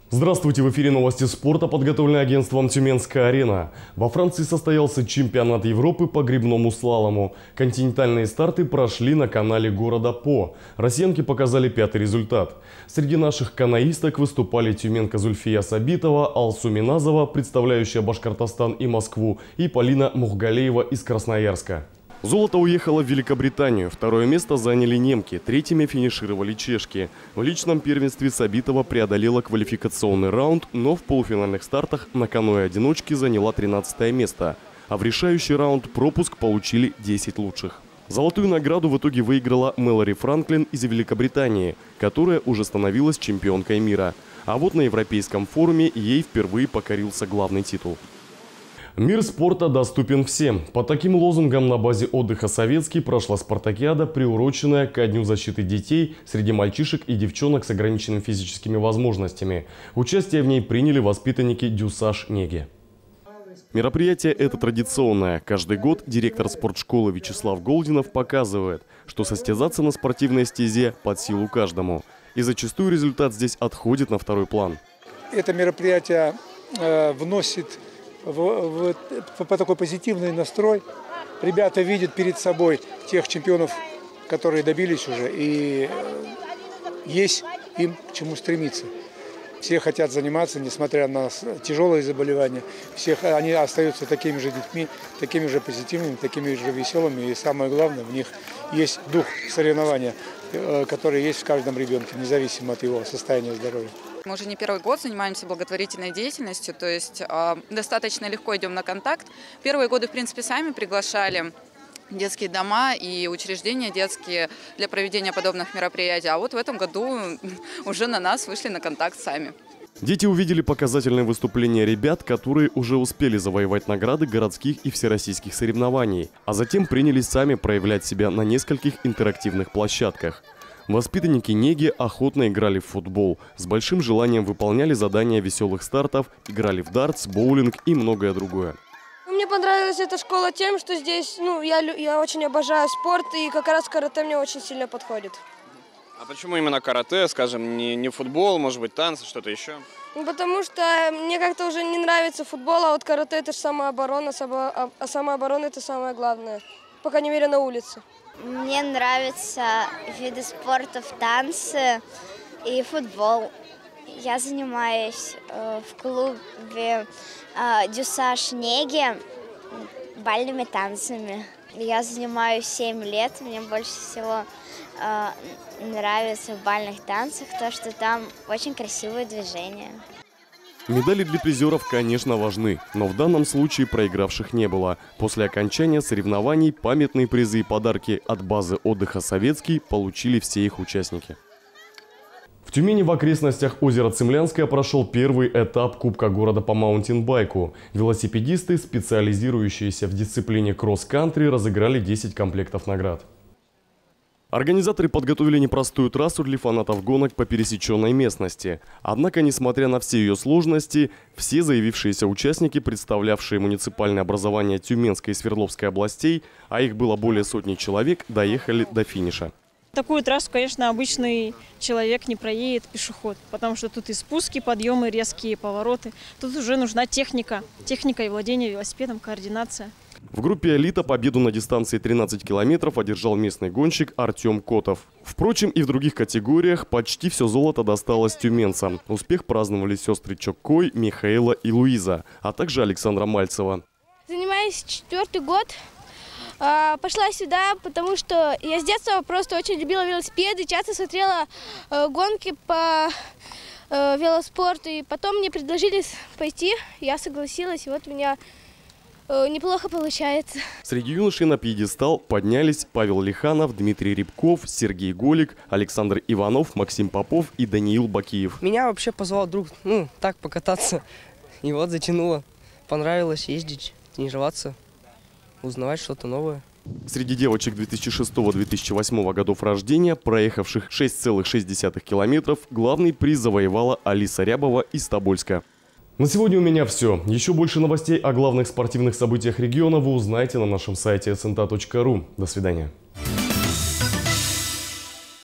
Здравствуйте, в эфире новости спорта, подготовленные агентством «Тюменская арена». Во Франции состоялся чемпионат Европы по гребному слалому. Континентальные старты прошли на канале города По. Россиянки показали 5-й результат. Среди наших каноисток выступали тюменка Зульфия Сабитова, Алсу Миназова, представляющая Башкортостан и Москву, и Полина Мухгалеева из Красноярска. Золото уехало в Великобританию, второе место заняли немки, третьими финишировали чешки. В личном первенстве Сабитова преодолела квалификационный раунд, но в полуфинальных стартах на каноэ-одиночке заняла 13-е место. А в решающий раунд пропуск получили 10 лучших. Золотую награду в итоге выиграла Мэлори Франклин из Великобритании, которая уже становилась чемпионкой мира. А вот на Европейском форуме ей впервые покорился главный титул. Мир спорта доступен всем. Под таким лозунгом на базе отдыха «Советский» прошла спартакиада, приуроченная ко Дню защиты детей среди мальчишек и девчонок с ограниченными физическими возможностями. Участие в ней приняли воспитанники ДЮСШ Неги. Мероприятие это традиционное. Каждый год директор спортшколы Вячеслав Голдинов показывает, что состязаться на спортивной стезе под силу каждому. И зачастую результат здесь отходит на второй план. Это мероприятие вносит по такой позитивный настрой. Ребята видят перед собой тех чемпионов, которые добились уже, и есть им к чему стремиться. Все хотят заниматься, несмотря на тяжелые заболевания. Они остаются такими же детьми, такими же позитивными, такими же веселыми. И самое главное, в них есть дух соревнования, который есть в каждом ребенке, независимо от его состояния здоровья. Мы уже не первый год занимаемся благотворительной деятельностью, то есть достаточно легко идем на контакт. Первые годы, в принципе, сами приглашали детские дома и учреждения детские для проведения подобных мероприятий. А вот в этом году уже на нас вышли на контакт сами. Дети увидели показательные выступления ребят, которые уже успели завоевать награды городских и всероссийских соревнований, а затем принялись сами проявлять себя на нескольких интерактивных площадках. Воспитанники Неги охотно играли в футбол, с большим желанием выполняли задания веселых стартов, играли в дартс, боулинг и многое другое. Мне понравилась эта школа тем, что здесь я очень обожаю спорт, и как раз карате мне очень сильно подходит. А почему именно карате, скажем, не футбол, может быть, танцы, что-то еще? Потому что мне как-то уже не нравится футбол, а вот карате – это же самооборона, а самооборона – это самое главное, по крайней мере, на улице. Мне нравятся виды спорта, танцы и футбол. Я занимаюсь в клубе ДЮСШ Неги бальными танцами. Я занимаюсь 7 лет. Мне больше всего нравится в бальных танцах то, что там очень красивые движения. Медали для призеров, конечно, важны, но в данном случае проигравших не было. После окончания соревнований памятные призы и подарки от базы отдыха «Советский» получили все их участники. В Тюмени в окрестностях озера Цимлянское прошел первый этап Кубка города по маунтинбайку. Велосипедисты, специализирующиеся в дисциплине кросс-кантри, разыграли 10 комплектов наград. Организаторы подготовили непростую трассу для фанатов гонок по пересеченной местности. Однако, несмотря на все ее сложности, все заявившиеся участники, представлявшие муниципальное образование Тюменской и Свердловской областей, а их было более сотни человек, доехали до финиша. Такую трассу, конечно, обычный человек не проедет, пешеход, потому что тут и спуски, подъемы, резкие повороты. Тут уже нужна техника и владение велосипедом, координация. В группе «Элита» победу на дистанции 13 километров одержал местный гонщик Артем Котов. Впрочем, и в других категориях почти все золото досталось тюменцам. Успех праздновали сестры Чоккой, Михаила и Луиза, а также Александра Мальцева. Занимаюсь 4-й год. Пошла сюда, потому что я с детства просто очень любила велосипеды, часто смотрела гонки по велоспорту. И потом мне предложили пойти, я согласилась, и вот у меня неплохо получается. Среди юношей на пьедестал поднялись Павел Лиханов, Дмитрий Рябков, Сергей Голик, Александр Иванов, Максим Попов и Даниил Бакиев. Меня вообще позвал друг, так покататься. И вот затянуло. Понравилось ездить, тренироваться, узнавать что-то новое. Среди девочек 2006-2008 годов рождения, проехавших 6,6 километров, главный приз завоевала Алиса Рябова из Тобольска. На сегодня у меня все. Еще больше новостей о главных спортивных событиях региона вы узнаете на нашем сайте snta.ru. До свидания.